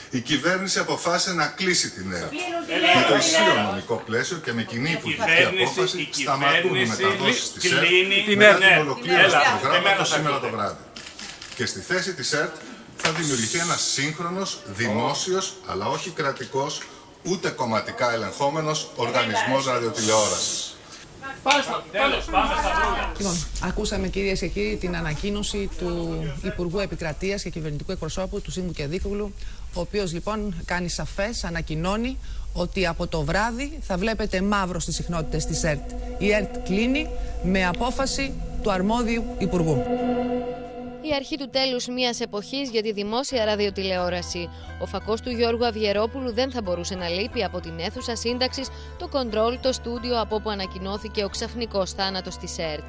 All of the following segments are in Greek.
Η κυβέρνηση αποφάσισε να κλείσει την ΕΡΤ. Με το ισχύον νομικό πλαίσιο και με κοινή υπουργική απόφαση σταματούν οι μεταδόσεις της ΕΡΤ μετά την ολοκλήρωση του προγράμματος σήμερα το βράδυ. Και στη θέση της ΕΡΤ θα δημιουργηθεί ένας σύγχρονος, δημόσιος, αλλά όχι κρατικός, ούτε κομματικά ελεγχόμενος οργανισμός ραδιοτηλεόρασης. Λοιπόν, ακούσαμε κυρίες και κύριοι την ανακοίνωση του Υπουργού Επικρατείας και Κυβερνητικού Εκπροσώπου του Σίμου Κεδίκογλου, ο οποίος λοιπόν κάνει σαφές, ανακοινώνει ότι από το βράδυ θα βλέπετε μαύρο στις συχνότητες της ΕΡΤ. Η ΕΡΤ κλείνει με απόφαση του αρμόδιου Υπουργού. Η αρχή του τέλους μιας εποχής για τη δημόσια ραδιοτηλεόραση. Ο φακός του Γιώργου Αυγερόπουλου δεν θα μπορούσε να λείπει από την αίθουσα σύνταξης, το κοντρόλ, το στούντιο από όπου ανακοινώθηκε ο ξαφνικός θάνατος της ΕΡΤ.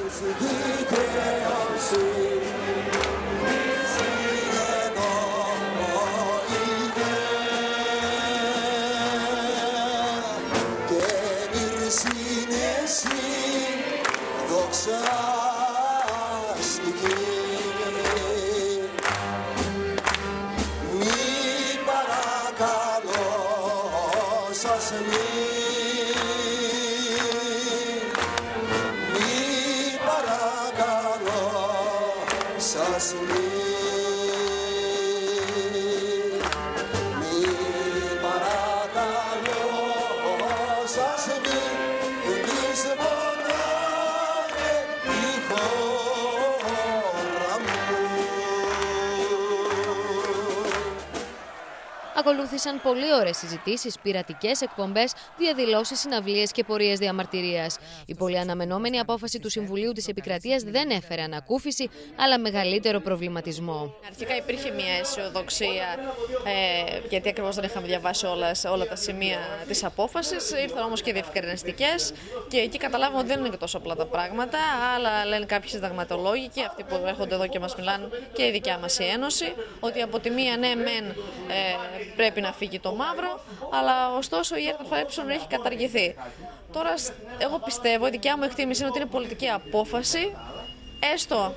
Ακολούθησαν πολύ ώρες συζητήσεις, πειρατικές εκπομπές, διαδηλώσεις, συναυλίες και πορείες διαμαρτυρίας. Η πολύ αναμενόμενη απόφαση του Συμβουλίου της Επικρατείας δεν έφερε ανακούφιση, αλλά μεγαλύτερο προβληματισμό. Αρχικά υπήρχε μια αισιοδοξία, γιατί ακριβώς δεν είχαμε διαβάσει όλα τα σημεία της απόφασης. Ήρθαν όμως και διευκρινιστικές και εκεί καταλάβαμε ότι δεν είναι και τόσο απλά τα πράγματα. Άλλα λένε κάποιοι συνταγματολόγοι και αυτοί που έρχονται εδώ και μας μιλάνε και η δικιά μας η Ένωση, ότι από τη μία ναι μεν πρέπει να φύγει το μαύρο, αλλά ωστόσο η ΕΡΤ έχει καταργηθεί. Τώρα, εγώ πιστεύω, η δικιά μου εκτίμηση είναι ότι είναι πολιτική απόφαση, έστω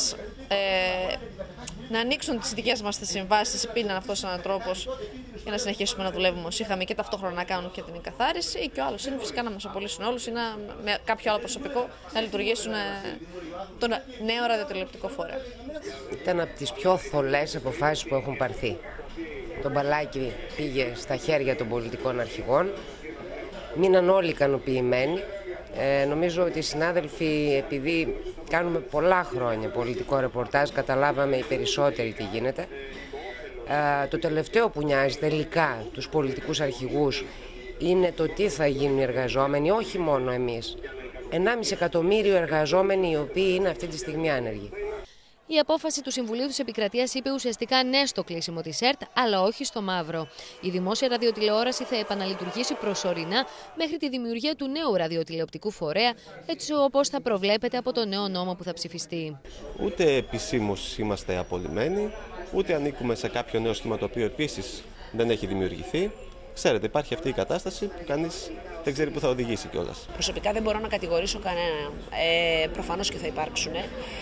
να ανοίξουν τις δικές μας τις συμβάσεις, πήραν αυτός έναν τρόπος για να συνεχίσουμε να δουλεύουμε ως είχαμε και ταυτόχρονα να κάνουν και την εγκαθάριση, ή και ο άλλος είναι φυσικά να μας απολύσουν όλους ή με κάποιο άλλο προσωπικό να λειτουργήσουν το νέο ραδιοτηλεοπτικό φορέα. Ήταν από τις πιο θολές αποφάσεις που έχουν πάρθει. Το μπαλάκι πήγε στα χέρια των πολιτικών αρχηγών, μείναν όλοι ικανοποιημένοι. Νομίζω ότι οι συνάδελφοι, επειδή κάνουμε πολλά χρόνια πολιτικό ρεπορτάζ, καταλάβαμε οι περισσότεροι τι γίνεται. Το τελευταίο που νοιάζει τελικά τους πολιτικούς αρχηγούς είναι το τι θα γίνουν οι εργαζόμενοι, όχι μόνο εμείς. 1,5 εκατομμύριο εργαζόμενοι οι οποίοι είναι αυτή τη στιγμή άνεργοι. Η απόφαση του Συμβουλίου της Επικρατείας είπε ουσιαστικά ναι στο κλείσιμο της ΕΡΤ, αλλά όχι στο μαύρο. Η δημόσια ραδιοτηλεόραση θα επαναλειτουργήσει προσωρινά μέχρι τη δημιουργία του νέου ραδιοτηλεοπτικού φορέα, έτσι όπως θα προβλέπεται από το νέο νόμο που θα ψηφιστεί. Ούτε επισήμως είμαστε απολυμμένοι, ούτε ανήκουμε σε κάποιο νέο σχήμα το οποίο επίσης δεν έχει δημιουργηθεί. Ξέρετε, υπάρχει αυτή η κατάσταση που κανείς δεν ξέρει πού θα οδηγήσει κιόλας. Προσωπικά δεν μπορώ να κατηγορήσω κανέναν. Προφανώς και θα υπάρξουν.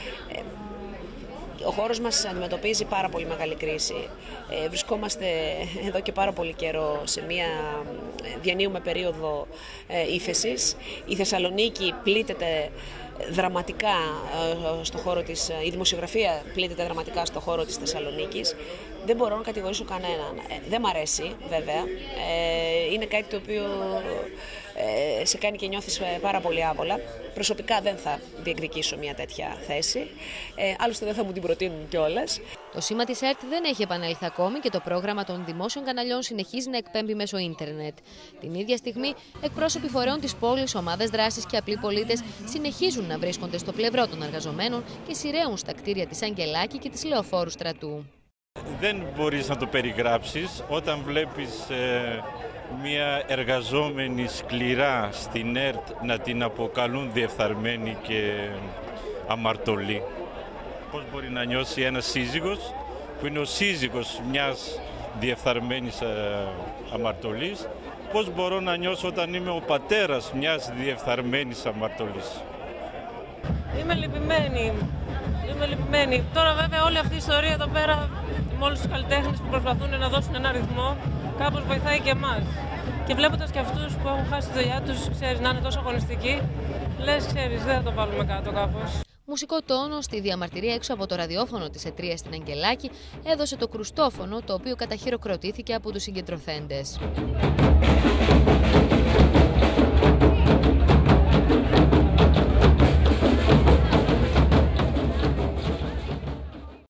Ο χώρος μας αντιμετωπίζει πάρα πολύ μεγάλη κρίση. Βρισκόμαστε εδώ και πάρα πολύ καιρό σε μια διανύουμε περίοδο ύφεσης. Η Θεσσαλονίκη πλήττεται δραματικά στο χώρο της, η δημοσιογραφία πλήττεται δραματικά στο χώρο της Θεσσαλονίκης. Δεν μπορώ να κατηγορήσω κανέναν. Δεν μ' αρέσει βέβαια. Είναι κάτι το οποίο σε κάνει και νιώθεις πάρα πολύ άβολα. Προσωπικά δεν θα διεκδικήσω μια τέτοια θέση. Άλλωστε δεν θα μου την προτείνουν κιόλας. Το σήμα της ΕΡΤ δεν έχει επανέλθει ακόμη και το πρόγραμμα των δημόσιων καναλιών συνεχίζει να εκπέμπει μέσω ίντερνετ. Την ίδια στιγμή, εκπρόσωποι φορέων της πόλης, ομάδες δράσης και απλοί πολίτες συνεχίζουν να βρίσκονται στο πλευρό των εργαζομένων και σειραίουν στα κτίρια της Αγγελάκη και της Λεωφόρου Στρατού. Δεν μπορείς να το περιγράψεις όταν βλέπεις μια εργαζόμενη σκληρά στην ΕΡΤ να την αποκαλούν διεφθαρμένη και αμαρτωλή. Πώς μπορεί να νιώσει ένας σύζυγος που είναι ο σύζυγος μιας διεφθαρμένης αμαρτωλής, πώς μπορώ να νιώσω όταν είμαι ο πατέρας μιας διεφθαρμένης αμαρτωλής. Είμαι λυπημένη. Τώρα βέβαια όλη αυτή η ιστορία εδώ πέρα με όλους τους καλλιτέχνες που προσπαθούν να δώσουν ένα ρυθμό, κάπως βοηθάει και εμάς. Και βλέποντας και αυτούς που έχουν χάσει τη δουλειά τους, ξέρεις, να είναι τόσο αγωνιστικοί, λες, ξέρεις, δεν θα το βάλουμε κάτω κάπως. Μουσικό τόνο στη διαμαρτυρία έξω από το ραδιόφωνο της ΕΤΡΙΑ στην Αγγελάκη έδωσε το κρουστόφωνο, το οποίο καταχειροκροτήθηκε από τους συγκεντρωθέντες.